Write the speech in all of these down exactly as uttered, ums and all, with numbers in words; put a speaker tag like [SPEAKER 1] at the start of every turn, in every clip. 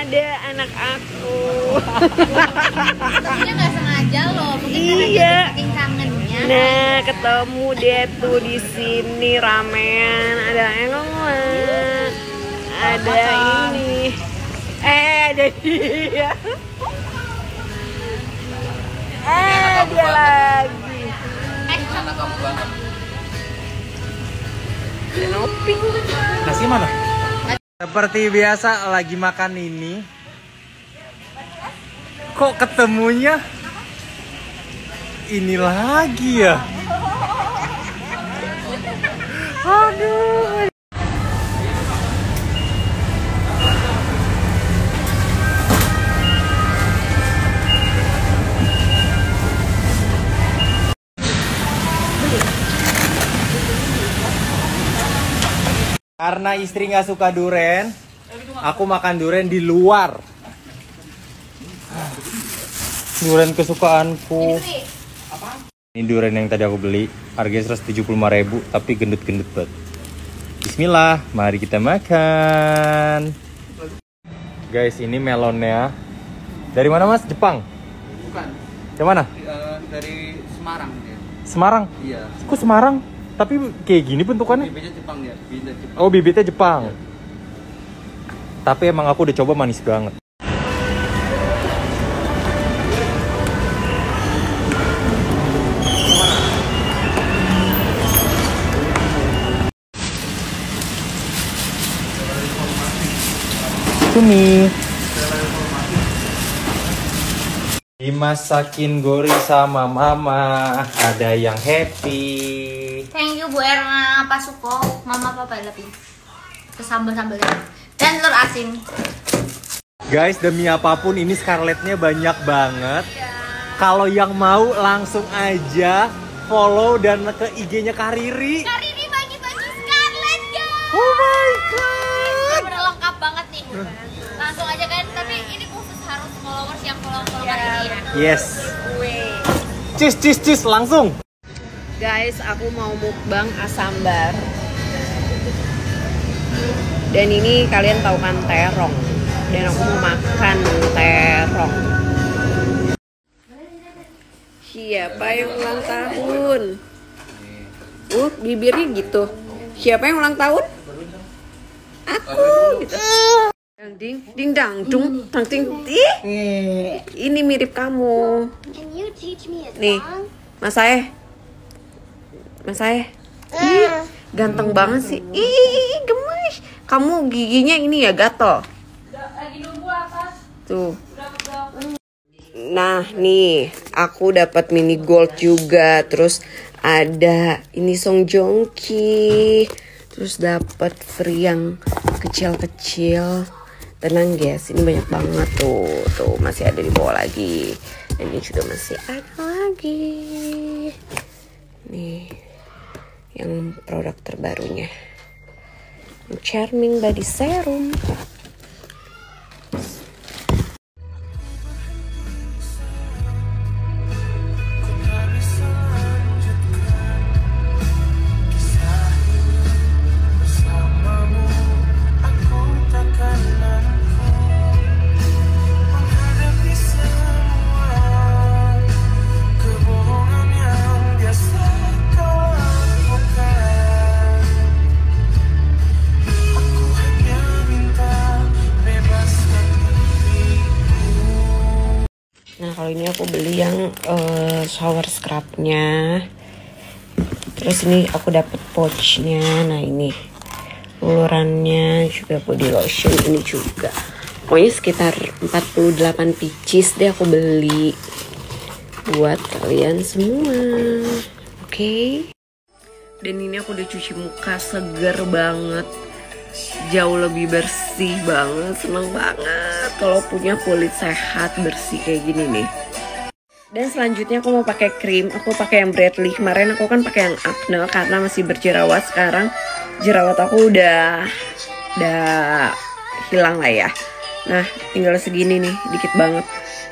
[SPEAKER 1] ada anak aku.
[SPEAKER 2] Ketemunya nggak sengaja loh, mungkin karena
[SPEAKER 1] Iya.
[SPEAKER 2] dia saking kangennya.
[SPEAKER 1] Nah, ketemu dia tuh di sini ramean, ada Engelman, ada ini, eh ada dia, eh dia lagi.
[SPEAKER 2] Eh, sama kamu banget.
[SPEAKER 1] Nopi.
[SPEAKER 3] Nasi mana? Seperti biasa lagi makan ini. Kok ketemunya ini lagi ya? Aduh. Karena istri nggak suka duren, aku makan duren di luar. Duren kesukaanku. Ini duren yang tadi aku beli, harganya seratus tujuh puluh lima ribu, tapi gendut-gendut banget. Bismillah, mari kita makan. Guys, ini melonnya. Dari mana mas? Jepang?
[SPEAKER 4] Bukan.
[SPEAKER 3] Dari mana?
[SPEAKER 4] Uh, dari Semarang dia.
[SPEAKER 3] Semarang?
[SPEAKER 4] Iya.
[SPEAKER 3] Kok Semarang? Tapi kayak gini bentukannya?
[SPEAKER 4] Bibitnya Jepang dia. Bibitnya Jepang.
[SPEAKER 3] Oh, bibitnya Jepang. Tapi emang aku udah coba manis banget. Cumi. Dimasakin gori sama mama, ada yang happy.
[SPEAKER 2] Thank you Bu Erna, Pak Suko, Mama Papa lebih ke sambal-sambalnya dan telur asin.
[SPEAKER 3] Guys, demi apapun ini Scarlettnya banyak banget. Kalau yang mau langsung aja follow dan ke I G-nya Kariri.
[SPEAKER 2] Kariri bagi-bagi Scarlett guys.
[SPEAKER 3] Oh my god.
[SPEAKER 2] Udah lengkap banget nih. Langsung aja kan, tapi ini khusus harus followers yang follow-follow Kariri ya.
[SPEAKER 3] Yes. Cheese, cheese, cheese, langsung.
[SPEAKER 1] Guys, aku mau mukbang asambar. Dan ini kalian tahu kan terong. Dan aku mau makan terong. Siapa yang ulang tahun? Uh, bibirnya gitu. Siapa yang ulang tahun? Aku gitu. Dang ding ding dang dung tang ting. Ih, ini mirip kamu.
[SPEAKER 2] Can you teach me a
[SPEAKER 1] Nih, Mas Sae. Mas Sae. Ih, ganteng banget sih. Ih, gemes. Kamu giginya ini ya gatel.
[SPEAKER 2] Lagi nunggu apa?
[SPEAKER 1] Tuh. Nah, nih, aku dapat mini gold juga. Terus ada ini Song Joong Ki. Terus dapat free yang kecil-kecil. Tenang guys, ini banyak banget tuh. Tuh, masih ada di bawah lagi. Dan ini juga masih ada lagi. Nih, yang produk terbarunya. Charming Body Serum. Nah, kalau ini aku beli yang uh, shower scrubnya. Terus ini aku dapet pouchnya. Nah, ini ulurannya juga, body lotion ini juga. Pokoknya sekitar empat puluh delapan pieces deh aku beli buat kalian semua. Oke. Okay? Dan ini aku udah cuci muka, seger banget. Jauh lebih bersih banget, seneng banget kalau punya kulit sehat bersih kayak gini nih. Dan selanjutnya aku mau pakai krim. Aku pakai yang Bradley. Kemarin aku kan pakai yang Acne karena masih berjerawat. Sekarang jerawat aku udah udah hilang lah ya. Nah, tinggal segini nih, dikit banget.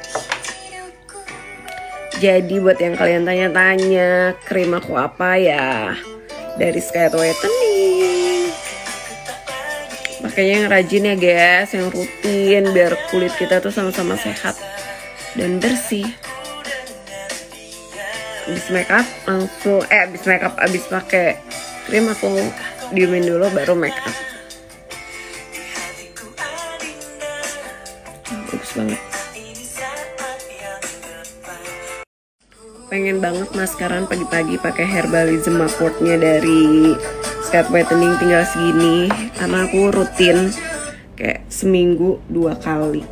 [SPEAKER 1] Jadi buat yang kalian tanya-tanya krim aku apa ya, dari Skylight Whitening. Pakainya yang rajin ya guys, yang rutin biar kulit kita tuh sama-sama sehat dan bersih. Abis makeup langsung eh abis makeup abis pakai krim aku diemin dulu baru makeup. Bagus banget. Pengen banget maskaran pagi-pagi pakai Herbalism Mapportnya dari Scalp Whitening, tinggal segini karena aku rutin kayak seminggu dua kali.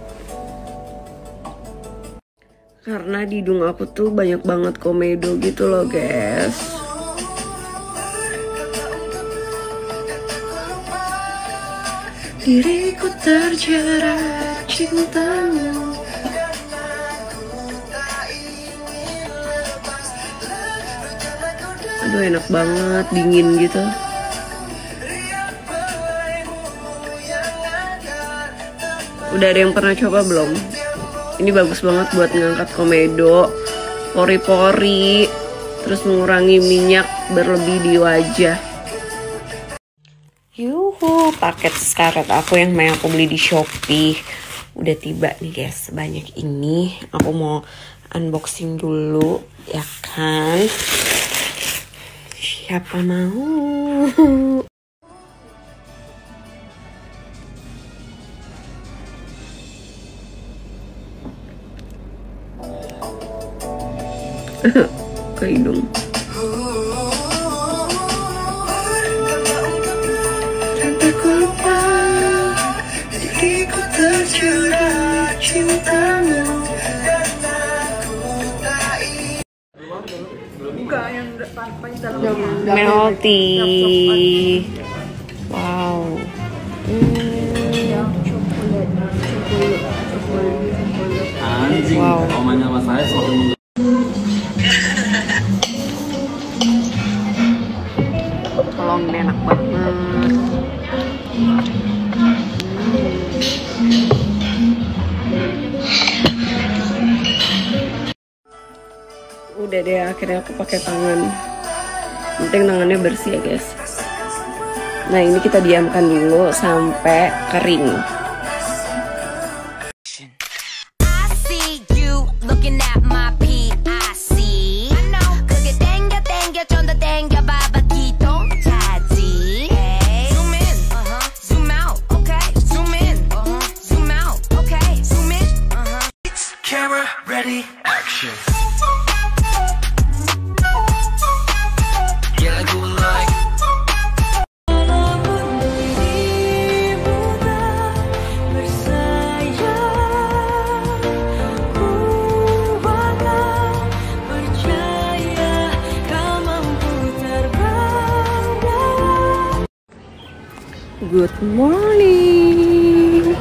[SPEAKER 1] Karena di hidung aku tuh banyak banget komedo gitu loh guys. Diriku terjerat cintamu. Aduh enak banget, dingin gitu. Udah ada yang pernah coba belum? Ini bagus banget buat ngangkat komedo, pori-pori, terus mengurangi minyak berlebih di wajah. Yuhu, paket scarlet aku yang main aku beli di Shopee udah tiba nih guys, sebanyak ini. Aku mau unboxing dulu, ya kan? Siapa mau? Ke hidung. Sampai ku lupa diriku terjerat cintamu. Melty. Wow.
[SPEAKER 5] Anjing,
[SPEAKER 1] Wow.
[SPEAKER 5] omanya sama saya selalu
[SPEAKER 1] Tolong, ini enak banget. Udah deh, akhirnya aku pakai tangan. Penting tangannya bersih ya guys. Nah ini kita diamkan dulu sampai kering.
[SPEAKER 6] Ready, action.
[SPEAKER 1] Good morning.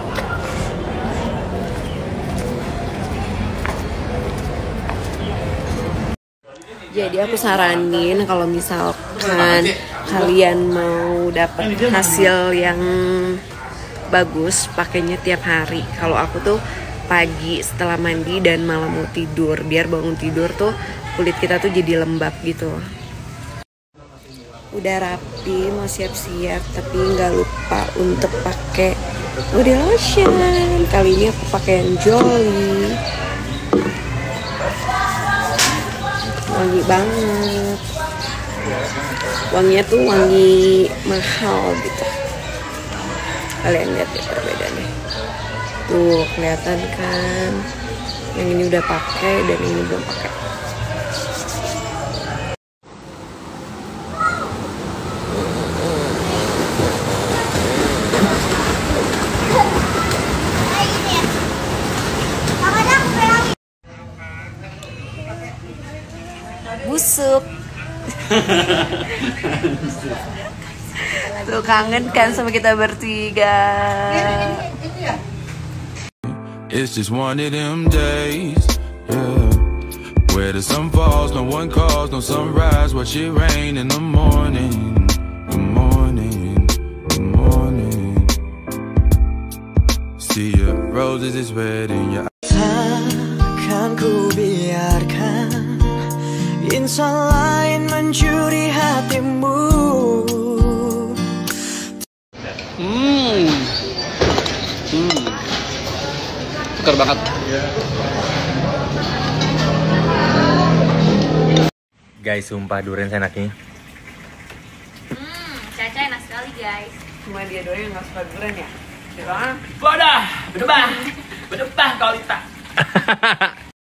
[SPEAKER 1] Jadi aku saranin kalau misalkan kalian mau dapat hasil yang bagus, pakainya tiap hari. Kalau aku tuh pagi setelah mandi dan malam mau tidur, biar bangun tidur tuh kulit kita tuh jadi lembab gitu. Udah rapi, mau siap-siap, tapi nggak lupa untuk pakai body lotion. Kali ini aku pakai yang Jolly. Wangi banget, wanginya tuh wangi mahal gitu. Kalian lihat ya perbedaannya, tuh kelihatan kan? Yang ini udah pakai dan ini belum pakai. Busuk. Tuh kangen kan sama kita bertiga.
[SPEAKER 6] It's just one of them days, yeah, where the sun falls, no one calls, no sunrise, watch it rain in the morning, good morning, good morning. See your roses is red in your eyes.
[SPEAKER 7] Takkan ku biarkan insan lain mencuri hatimu.
[SPEAKER 4] Hmm. Hmm. Seger banget.
[SPEAKER 3] Guys, sumpah durian enaknya.
[SPEAKER 2] Hmm, Caca enak sekali guys.
[SPEAKER 1] Cuma dia doang yang nggak suka durian ya. Dia
[SPEAKER 5] Wadah, berdebah, berdebah kau Lita.